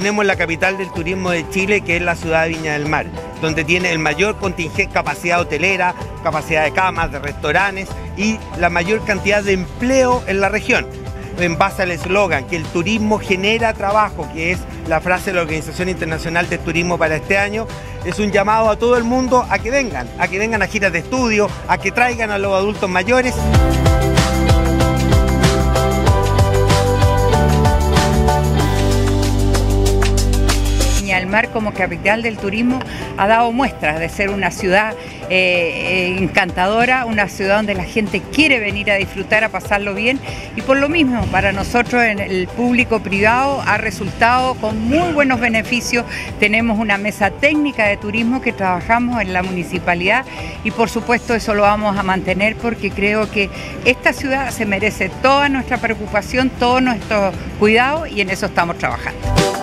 tenemos la capital del turismo de Chile, que es la ciudad de Viña del Mar, donde tiene el mayor contingente, capacidad hotelera, capacidad de camas, de restaurantes y la mayor cantidad de empleo en la región. En base al eslogan que el turismo genera trabajo, que es la frase de la Organización Internacional del Turismo para este año, es un llamado a todo el mundo a que vengan a giras de estudio, a que traigan a los adultos mayores. Viña del Mar, como capital del turismo, ha dado muestras de ser una ciudad encantadora, una ciudad donde la gente quiere venir a disfrutar, a pasarlo bien, y por lo mismo para nosotros en el público privado ha resultado con muy buenos beneficios. Tenemos una mesa técnica de turismo que trabajamos en la municipalidad y por supuesto eso lo vamos a mantener porque creo que esta ciudad se merece toda nuestra preocupación, todo nuestro cuidado y en eso estamos trabajando.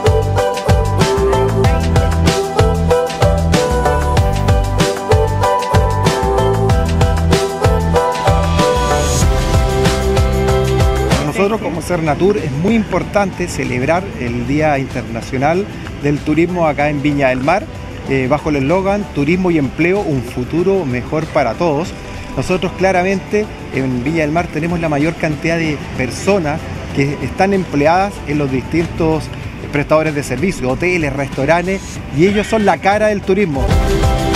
Nosotros como Cernatur es muy importante celebrar el Día Internacional del Turismo acá en Viña del Mar, bajo el eslogan Turismo y Empleo, un futuro mejor para todos. Nosotros claramente en Viña del Mar tenemos la mayor cantidad de personas que están empleadas en los distintos prestadores de servicios, hoteles, restaurantes, y ellos son la cara del turismo.